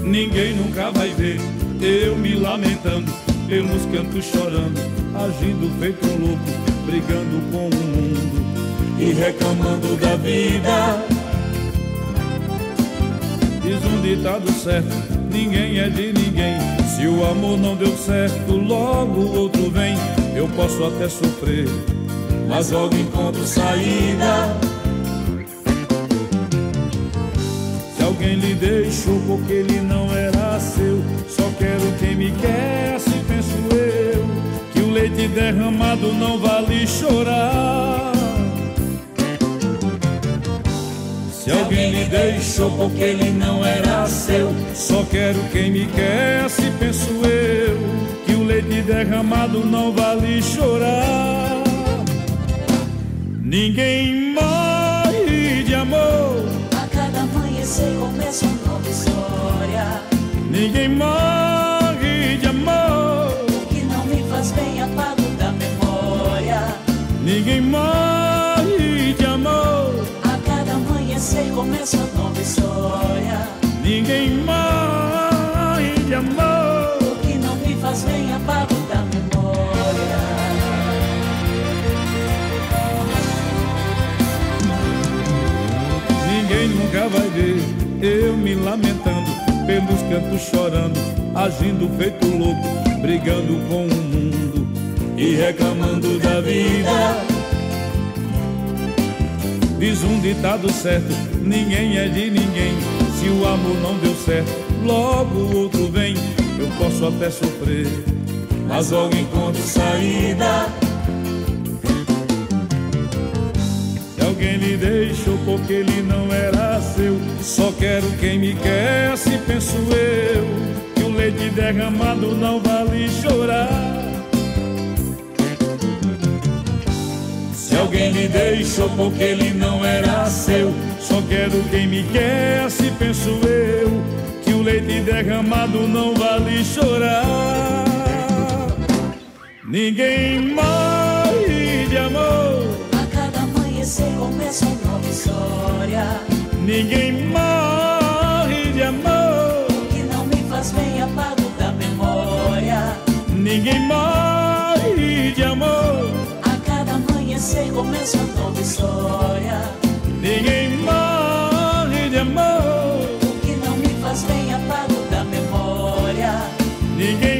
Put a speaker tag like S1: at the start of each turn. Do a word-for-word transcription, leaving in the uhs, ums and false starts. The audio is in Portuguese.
S1: ninguém nunca vai ver eu me lamentando, pelos cantos chorando, agindo feito um louco, brigando com o mundo e reclamando da vida. Diz um ditado certo, ninguém é de ninguém. Se o amor não deu certo, logo o outro vem. Eu posso até sofrer, mas logo encontro saída. Se alguém lhe deixou porque ele não era seu, só quero quem me quer, assim penso eu, que o leite derramado não vale chorar. Se alguém lhe deixou porque ele não era seu, só quero quem me quer, assim penso eu, que o leite derramado não vale chorar. Ninguém morre de amor,
S2: a cada amanhecer começa uma nova história.
S1: Ninguém morre de amor,
S2: O que não me faz bem apago da memória.
S1: ninguém morre de amor,
S2: A cada amanhecer começa uma nova história.
S1: ninguém morre de amor.
S2: O que não me faz bem apago da memória.
S1: Ninguém nunca vai ver eu me lamentando, pelos cantos chorando, agindo feito louco, brigando com o mundo e reclamando da vida. Diz um ditado certo, ninguém é de ninguém. Se o amor não deu certo, logo o outro vem. Eu posso até sofrer, mas logo encontro saída. Se alguém lhe deixou porque ele não era seu, só quero quem me quer, assim penso eu, que o leite derramado não vale chorar. Se alguém lhe deixou porque ele não era seu, só quero quem me quer, assim penso eu, que o leite derramado não vale chorar. Ninguém morre de amor,
S2: A cada amanhecer começa uma nova história.
S1: ninguém morre de amor,
S2: O que não me faz bem apago da memória.
S1: ninguém morre de amor,
S2: A cada amanhecer começa uma nova história.
S1: ninguém morre de amor,
S2: O que não me faz bem apago da memória.
S1: ninguém